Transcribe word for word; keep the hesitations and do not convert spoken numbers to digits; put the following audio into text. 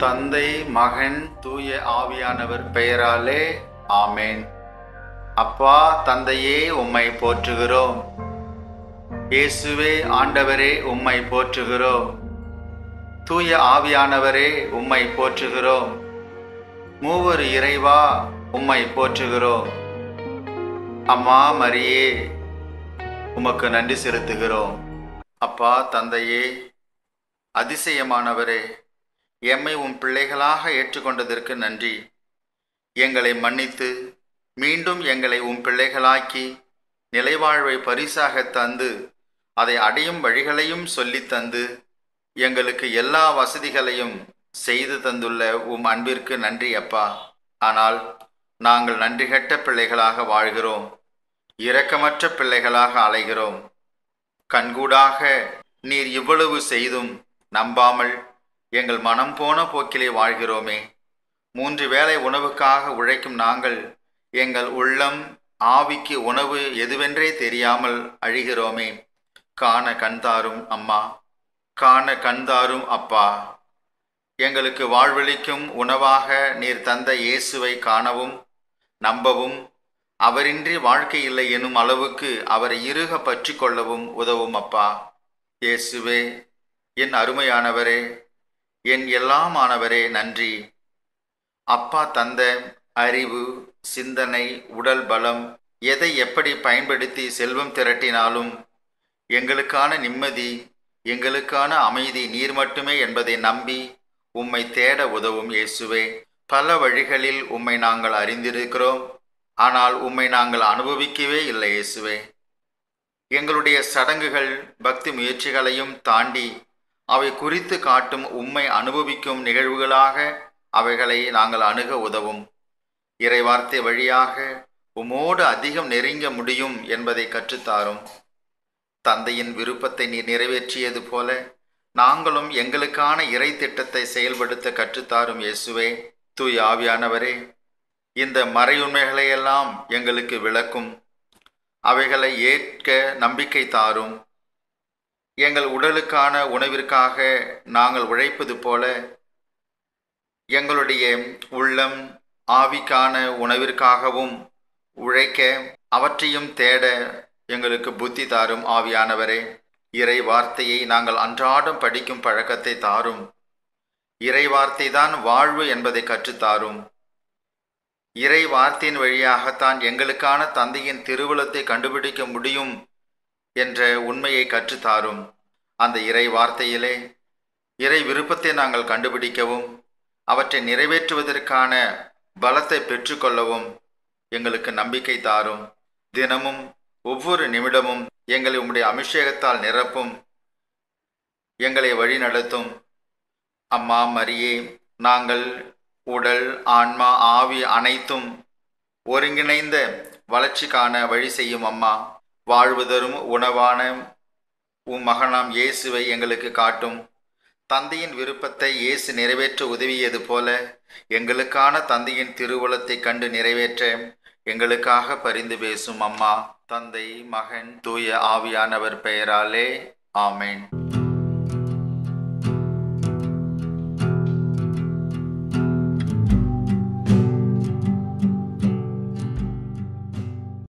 தந்தை, மகன், தூய ஆவியானவர் பெயராலே ஆமேன். அப்பா தந்தையே, உம்மை போற்றுகிறோம். இயேசுவே ஆண்டவரே, உம்மை போற்றுகிறோம். தூய ஆவியானவரே, உம்மை போற்றுகிறோம். மூவர் இறைவா, உம்மை போற்றுகிறோம். அம்மா மரியே, உமக்கு நன்றி செலுத்துகிறோம். அப்பா தந்தையே, அதிசயமானவரே, எம்மை உம் பிள்ளைகளாக ஏற்றுக்கொண்டதற்கு நன்றி. எங்களை மன்னித்து மீண்டும் எங்களை உம் பிள்ளைகளாக்கி நிலைவாழ்வை பரிசாக தந்து அதை அடையும் வழிகளையும் சொல்லி தந்து எங்களுக்கு எல்லா வசதிகளையும் செய்து தந்துள்ள உம் அன்பிற்கு நன்றி அப்பா. ஆனால் நாங்கள் நன்றி கெட்ட பிள்ளைகளாக வாழ்கிறோம். இரக்கமற்ற பிள்ளைகளாக அலைகிறோம். கண்கூடாக நீர் இவ்வளவு செய்தும் நம்பாமல் எங்கள் மனம் போன போக்கிலே வாழ்கிறோமே. மூன்று வேளை உணவுக்காக உழைக்கும் நாங்கள் எங்கள் உள்ளம் ஆவிக்கு உணவு எதுவென்றே தெரியாமல் அழிகிறோமே. காண கண்தாரும் அம்மா, காண கண்தாரும் அப்பா. எங்களுக்கு வாழ்வளிக்கும் உணவாக நீர் தந்த இயேசுவை காணவும் நம்பவும் அவரின்றி வாழ்க்கை இல்லை எனும் அளவுக்கு அவரை இறுக பற்றி கொள்ளவும் உதவும் அப்பா. இயேசுவே, என் அருமையானவரே, என் எல்லாமானவரே, நன்றி. அப்பா தந்த அறிவு, சிந்தனை, உடல் பலம் எதை எப்படி பயன்படுத்தி செல்வம் திரட்டினாலும் எங்களுக்கான நிம்மதி, எங்களுக்கான அமைதி நீர் மட்டுமே என்பதை நம்பி உம்மை தேட உதவும் இயேசுவே. பல வழிகளில் உம்மை நாங்கள் அறிந்திருக்கிறோம். ஆனால் உம்மை நாங்கள் அனுபவிக்கவே இல்லை இயேசுவே. எங்களுடைய சடங்குகள், பக்தி முயற்சிகளையும் தாண்டி அவை குறித்து காட்டும் உம்மை அனுபவிக்கும் நிகழ்வுகளாக அவைகளை நாங்கள் அணுக உதவும். இறைவார்த்தை வழியாக உம்மோடு அதிகம் நெருங்க முடியும் என்பதை கற்றுத்தாரும். தந்தையின் விருப்பத்தை நீர் நிறைவேற்றியது போல நாங்களும் எங்களுக்கான இறை திட்டத்தை செயல்படுத்த கற்றுத்தாரும் இயேசுவே. தூய் ஆவியானவரே, இந்த மறையுண்மைகளையெல்லாம் எங்களுக்கு விளக்கும். அவைகளை ஏற்க நம்பிக்கை தாரும். எங்கள் உடலுக்கான உணவிற்காக நாங்கள் உழைப்பது போல எங்களுடைய உள்ளம் ஆவிக்கான உணவிற்காகவும் உழைக்க அவற்றையும் தேட எங்களுக்கு புத்தி தாரும் ஆவியானவரே. இறை வார்த்தையை நாங்கள் அன்றாடம் படிக்கும் பழக்கத்தை தாரும். இறை வார்த்தை தான் வாழ்வு என்பதை கற்றுத்தாரும். இறை வார்த்தையின் வழியாகத்தான் எங்களுக்கான தந்தையின் திருவுளத்தை கண்டுபிடிக்க முடியும் என்ற உண்மையை கற்றுத்தாரும். அந்த இறை வார்த்தையிலே இறை விருப்பத்தை நாங்கள் கண்டுபிடிக்கவும் அவற்றை நிறைவேற்றுவதற்கான பலத்தை பெற்றுக்கொள்ளவும் எங்களுக்கு நம்பிக்கை தாரும். தினமும் ஒவ்வொரு நிமிடமும் எங்களை உம்முடைய அபிஷேகத்தால் நிரப்பும். எங்களை வழி நடத்தும். அம்மா மரியே, நாங்கள் உடல், ஆன்மா, ஆவி அனைத்தும் ஒருங்கிணைந்த வளர்ச்சிக்கான வழி செய்யும் அம்மா. வாழ்வு தரும் உணவான உம் மகனாம் இயேசுவை எங்களுக்கு காட்டும். தந்தையின் விருப்பத்தை இயேசு நிறைவேற்ற உதவியது போல எங்களுக்கான தந்தையின் திருவுளத்தை கண்டு நிறைவேற்ற எங்களுக்காக பரிந்து பேசும் அம்மா. தந்தை, மகன், தூய ஆவியானவர் பெயராலே ஆமேன்.